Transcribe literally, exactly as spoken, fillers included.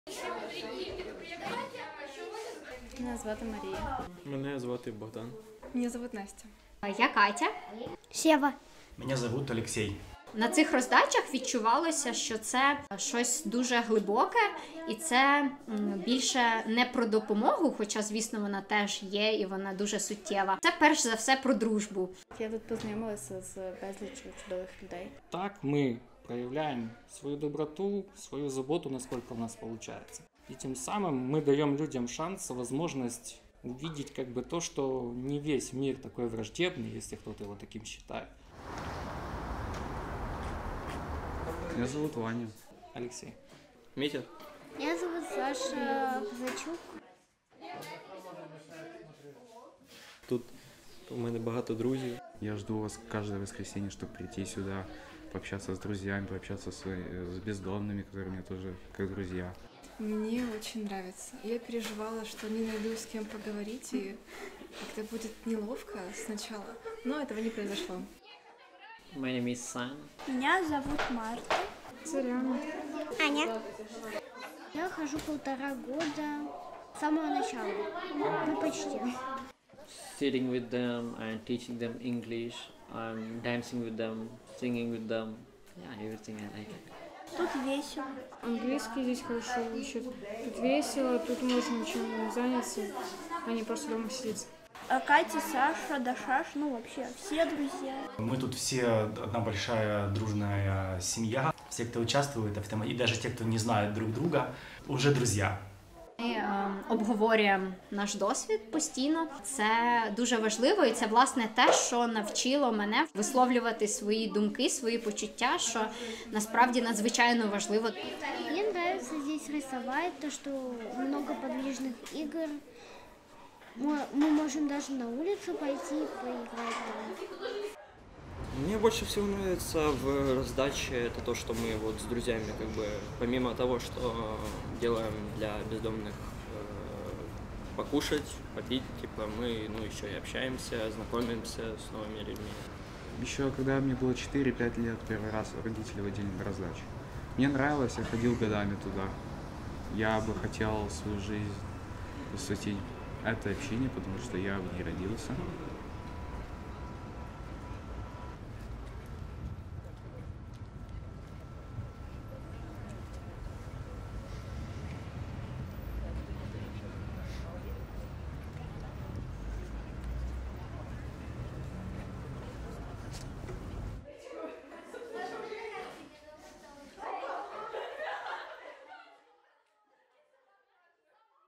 Мене звати Марія. Мене звати Богдан. Мене звати Настя. Я Катя. Сєва. Мене звуть Олексій. На цих роздачах відчувалося, що це щось дуже глибоке, і це більше не про допомогу, хоча, звісно, вона теж є і вона дуже суттєва. Це перш за все про дружбу. Я тут познайомилася з безліччю чудових людей. Так мы проявляем свою доброту, свою заботу, насколько у нас получается. И тем самым мы даем людям шанс, возможность увидеть как бы то, что не весь мир такой враждебный, если кто-то его таким считает. Меня зовут Ваня. Алексей. Митя. Меня зовут Саша Казачук. Тут у мене багато друзів. Я жду вас каждое воскресенье, чтобы прийти сюда, пообщаться с друзьями, пообщаться с, с бездомными, которые мне тоже как друзья. Мне очень нравится. Я переживала, что не найду с кем поговорить, и как-то будет неловко сначала, но этого не произошло. My name is Sam. Меня зовут Марта. Сорян. Аня. Я хожу полтора года с самого начала. Ну, почти. Sitting with them and teaching them English. I'm dancing with them, singing with them. Yeah, everything I like it. Тут весело. Английский здесь хорошо учат. Тут весело, тут можно чем заняться, а не просто дома сидеть. А Катя, Саша, Дашаш, ну вообще все друзья. Мы тут все одна большая дружная семья. Все, кто участвует, и даже те, кто не знает друг друга, уже друзья. Ми е, обговорюємо наш досвід постійно. Це дуже важливо, і це, власне, те, що навчило мене висловлювати свої думки, свої почуття, що насправді надзвичайно важливо. Мне нравится здесь рисовать, то, что много подвижных игр. Мы, мы можем даже на улицу пойти и поиграть там. Мне больше всего нравится в раздаче это то, что мы вот с друзьями как бы помимо того, что делаем для бездомных э, покушать, попить, типа мы ну еще и общаемся, знакомимся с новыми людьми. Еще когда мне было четыре-пять лет, первый раз родители водили на раздачу. Мне нравилось, я ходил годами туда. Я бы хотел свою жизнь посвятить этой общине, потому что я в ней родился.